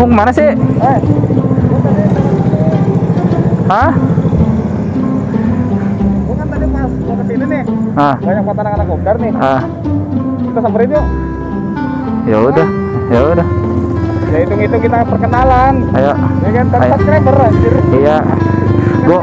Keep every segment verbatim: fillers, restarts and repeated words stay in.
Mau kemana sih? Eh, Hah? gua kan tadi pas mau kesini nih, Ah, banyak buat anak-anak kopdar nih. ah. Kita samperin yuk. Ya udah, ya udah. Ya hitung-hitung kita perkenalan. Ayo. Ya kan, dan Ayo. subscriber anjir. Iya. Gua.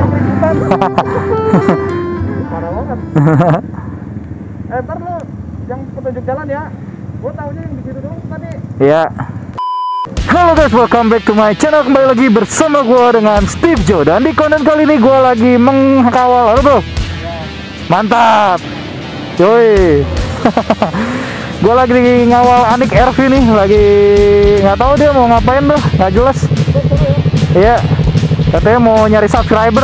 Parah banget. Eh, ntar lu yang petunjuk jalan ya. Gua taunya yang di situ doang tadi. Iya. Halo guys, welcome back to my channel. Kembali lagi bersama gua dengan Steve Joe. Dan di konten kali ini gua lagi mengkawal, halo bro. Mantap. Yoi. Gua lagi ngawal Anik R V nih, lagi nggak tahu dia mau ngapain tuh, nggak jelas. Iya. Katanya mau nyari subscriber.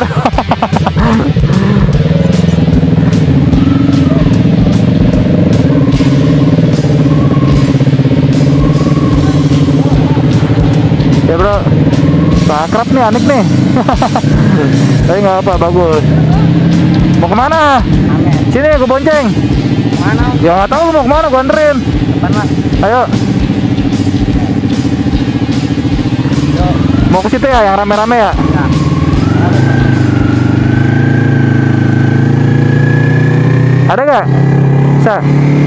Ya bro, akrab nih Anik nih. Tapi nggak apa, bagus. Mau kemana? Sini gue bonceng. Mana? Ya nggak tahu lu mau kemana, gue anterin. Depan lah. Ayo. Mau ke situ ya, yang rame-rame ya? Nah. Ada nggak? Bisa.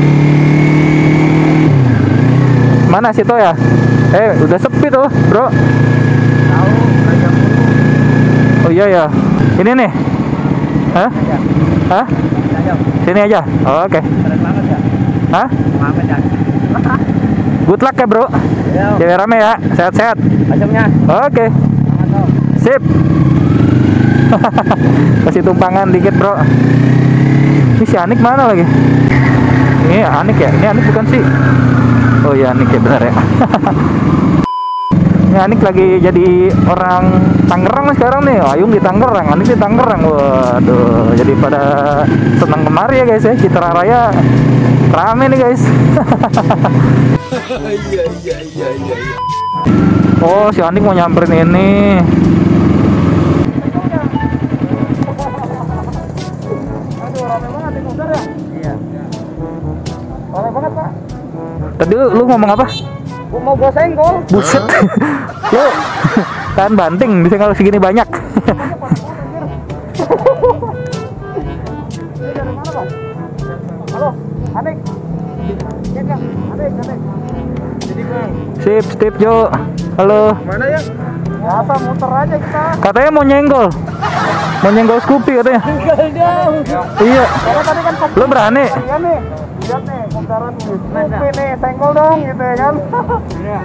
Mana situ ya? Eh, udah sepi tuh, bro. Tahu kerja mulu. Oh iya ya. Ini nih. Hah? Aja. Hah? Aja. Sini aja. Oh, oke. Keren banget ya. Hah? Mamet ya. Good luck ya, bro. Yo. Cewek rame ya. Sehat-sehat. Macamnya. Oke. Semangat dong. Sip. Kasih tumpangan dikit, bro. Ini si Anik mana lagi? Ini Anik ya? Ini Anik bukan sih? Oh iya, Anik ya, benar ya. Ini Anik lagi jadi orang Tangerang sekarang nih. Ayung di Tangerang, Anik di Tangerang. Waduh, jadi pada senang kemari ya guys ya. Citra Raya rame nih guys. Iya iya iya iya. Oh, si Anik mau nyamperin ini. Aduh, rame banget di kopdar ya? Iya. Rame banget, Pak. Tadi lu, lu ngomong apa? Gua mau gua senggol. Buset. Lu tahan banting bisa kalau segini banyak. Ini dari mana, Pak? Halo, Anik. Iya, Kak. Anik, Anik. Jadi, Bang. Sip, Steve Jo. Halo. Mana ya? Biasa muter aja kita. Katanya mau nyenggol. Mau nyenggol Scoopy katanya. Tinggal dong. Iya. Karena tadi kan Lu berani? Iya nih. Lihat nih, kopdaran nih. Scoopy nih, senggol dong gitu ya kan. Iya.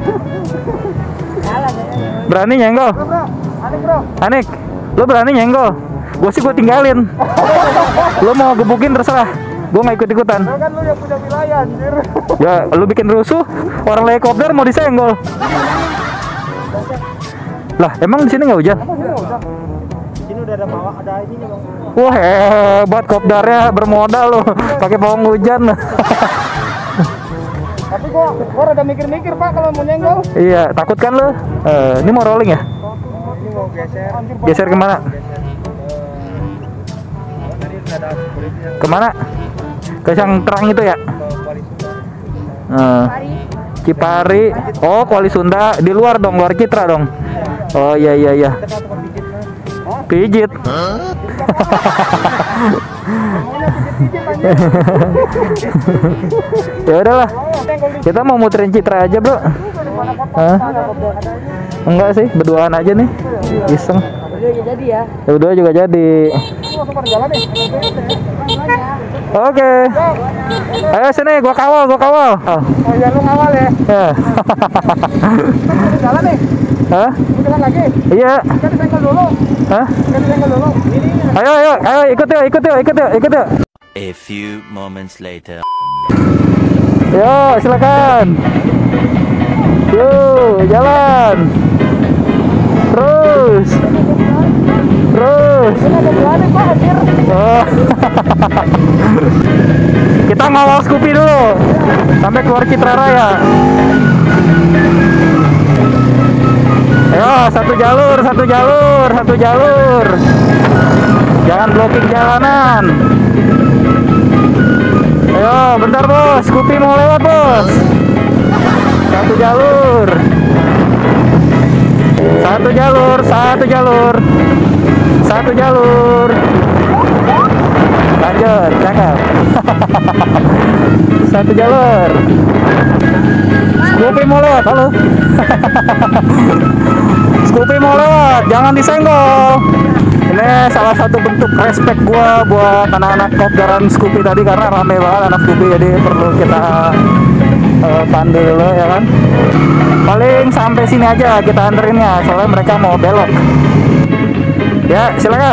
Salah kayaknya. Berani nyenggol? Bro, bro. Anik, Bro. Anik, lu berani nyenggol? Gue sih gue tinggalin. Lu mau gebukin terserah. Gue nggak ikut-ikutan. Lo kan lu yang punya wilayah anjir. Ya, lu bikin rusuh. Orang lagi kopdar mau disenggol. Lah, emang di sini nggak hujan? Apa sih udah? Di sini udah ada bawa ada ini nih, Bang. Wah, hebat kopdarnya bermodal loh. Pakai pawang hujan. Tapi gua gua rada mikir-mikir, Pak, kalau mau nyenggol. Iya, takut kan lu? Eh, ini mau rolling ya? Ini mau geser. Geser kemana? Kemana? Ke yang terang itu ya? Eh, Cipari. Oh, Kuali Sunda. Di luar dong, luar Citra dong. Oh iya iya iya. Pijit. Ya udahlah. Kita mau muterin Citra aja, Bro. Hah? Enggak sih, berduaan aja nih. Iseng. Jadi ya. Ya berdua juga jadi. Oke. Ayo sini, gua kawal, gua kawal. Oh, Oh ya, lu ngawal ya. ya. Jalan nih. Hah? Lu jalan lagi. Iya. Kita disenggol dulu. Hah? Kita disenggol dulu. Ini. Ayo, ayo, ayo, ikut yuk, ikut yuk, ikut yuk, ikut yuk. A few moments later. Yo, silakan. Yo, jalan. Terus. Terus. Ini ada berani, Pak, anjir. Oh. Kita ngawal Scoopy dulu sampai keluar Citra Raya. Ayo, satu jalur, satu jalur, satu jalur. Jangan blocking jalanan. Ayo, bentar bos, Scoopy mau lewat bos. Satu jalur. Satu jalur, satu jalur, satu jalur. Lanjut, cakep. Satu jalur. Scoopy mau lewat, halo. Scoopy mau lewat, jangan disenggol. Ini salah satu bentuk respect gua buat anak-anak kopdaran Scoopy tadi, karena rame banget anak Scoopy, jadi perlu kita uh, pandu dulu ya kan. Paling sampai sini aja kita anterinnya, soalnya mereka mau belok. Ya, silakan.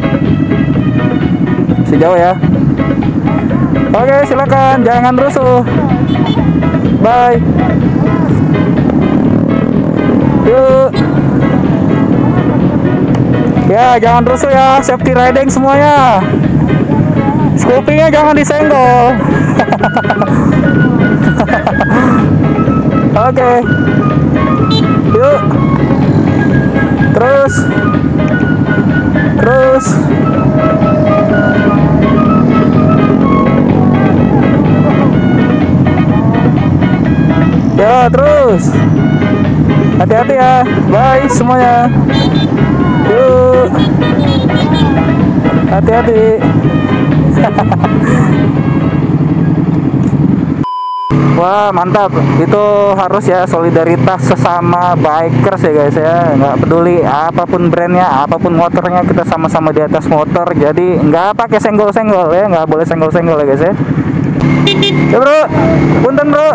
Sejauh ya. Oke, silakan, jangan rusuh. Bye. Yuk. Ya, jangan rusuh ya, safety riding semuanya. Scoopy-nya jangan disenggol. Oke. Yuk. Terus. Terus. Ya, terus. Hati-hati ya. Bye semuanya. Yuk. Hati-hati. Wah, mantap. Itu harus ya, solidaritas sesama bikers ya guys ya. Nggak peduli apapun brandnya, apapun motornya, kita sama-sama di atas motor. Jadi nggak pakai senggol-senggol ya, nggak boleh senggol-senggol ya guys ya. Ya bro, punten bro.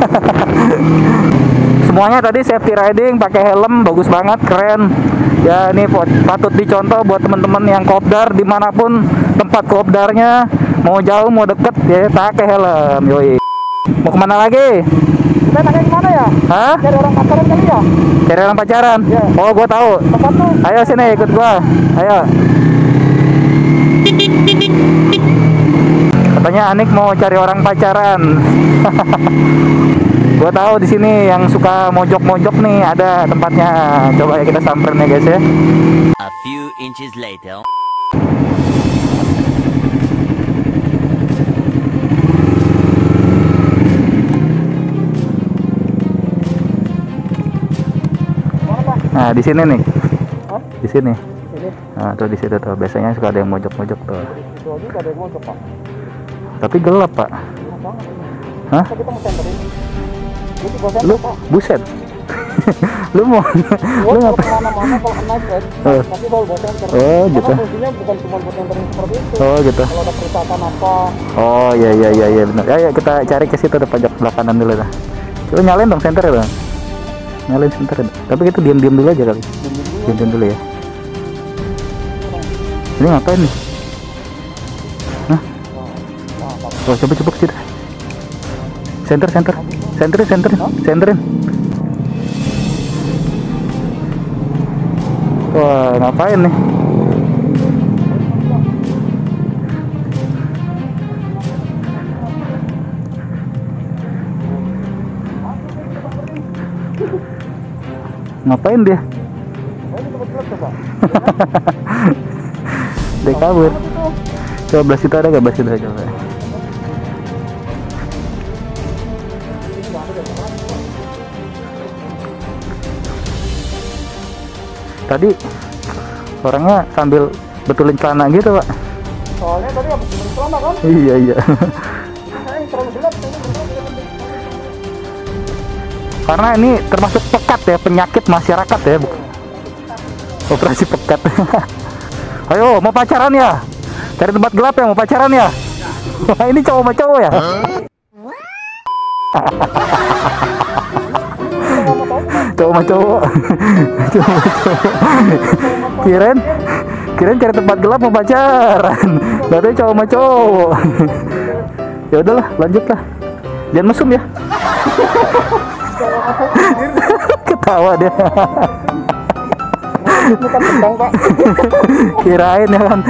Semuanya tadi safety riding, pakai helm, bagus banget, keren. Ya ini patut dicontoh buat teman-teman yang kopdar dimanapun tempat kopdarnya, mau jauh mau deket ya pakai helm. Yoi. Mau kemana lagi? Kita nanya kemana ya? Hah? Cari orang pacaran kali ya? Cari orang pacaran? Ya. Oh, gua tahu. Tempat tuh. Ayo sini ikut gua. Ayo. Katanya Anik mau cari orang pacaran. Gua tahu di sini yang suka mojok-mojok nih ada tempatnya. Coba ya kita samperin ya guys ya. A few inches later. Nah, di sini nih. Hah? Di sini. Ini. Nah, tuh di situ tuh. Biasanya suka ada yang mojok-mojok tuh. Itu aja gak ada yang ngojok pak. Tapi gelap, Pak. Enak banget ini. Hah? Masa kita mau senterin? Itu gua Lu senter pak. buset. Lu mau Gua lu kalau ngapain? kemana-mana kalau kena set, Oh. tapi kalau bawa senter. Oh, gitu. Karena fungsinya bukan cuma buat senterin seperti itu. Oh, gitu. Kalau ada kerusakan apa, Oh, iya iya iya iya benar. Ayo kita cari ke situ, ada pajak belakang dulu dah. Coba nyalain dong senter ya, Bang. Nyalain senter. Tapi kita diam-diam dulu aja kali. Diam-diam dulu ya. Ini ngapain nih? Hah? Oh, coba coba ke situ. Center, center, centerin, centerin, centerin. Wah, ngapain nih? Ngapain dia? Dia kabur. Coba belah situ ada gak? Belah situ aja coba. Tadi orangnya sambil betulin celana gitu, Pak. soalnya tadi habis minum celana kan? Iya iya. Saya yang terlalu gelap, saya yang gelap. Karena ini termasuk pekat ya, penyakit masyarakat ya, Bu. Operasi pekat. Ayo, mau pacaran ya? Cari tempat gelap ya, mau pacaran ya? Wah, ini cowok sama cowok ya? Cowok sama cowok. Cowok sama cowok. Kirain, kirain cari tempat gelap mau pacaran. Berarti cowok sama cowok. Ya udahlah, lanjutlah. Jangan mesum ya. Ketawa dia. Bukan tendang pak. Kirain ya kan.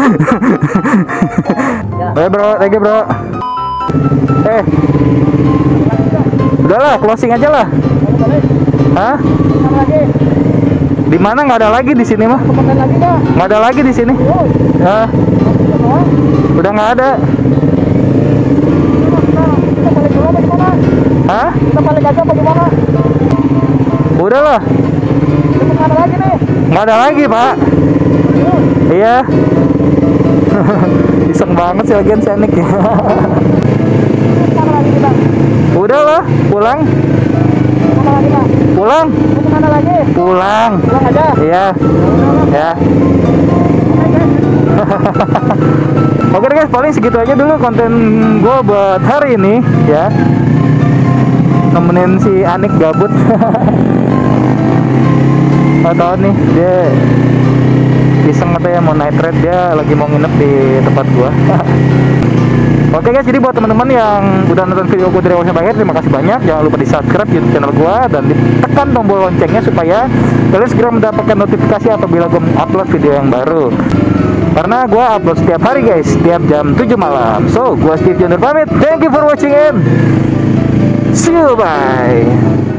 Oke bro, thank you bro. Eh, udahlah, closing aja lah. Hah? lagi Di mana nggak ada lagi di sini mah? Kepakai lagi dah. Nggak ada lagi di sini. Hah? Udah nggak ada. Kita balik dulu apa gimana? Hah? Kita balik aja apa gimana? Udahlah. Kita kemana lagi nih? Nggak ada lagi, Pak. Iya. Iseng banget sih lagian si Anik ya. Kemana lagi nih, Bang? Udah lah, pulang. Kemana lagi, Bang? Pulang. Mau kemana lagi? Pulang. Pulang aja. Iya. Ya. Oke deh guys, paling segitu aja dulu konten gue buat hari ini ya. Nemenin si Anik gabut. Gak tau nih dia iseng katanya mau night ride, dia lagi mau nginep di tempat gua. Oke guys, jadi buat teman-teman yang udah nonton video gue dari awal sampai akhir, terima kasih banyak. Jangan lupa di subscribe YouTube channel gua dan ditekan tombol loncengnya supaya kalian segera mendapatkan notifikasi apabila gue upload video yang baru. Karena gue upload setiap hari guys, setiap jam tujuh malam. So, gue Steve Junior pamit. Thank you for watching and see you, bye.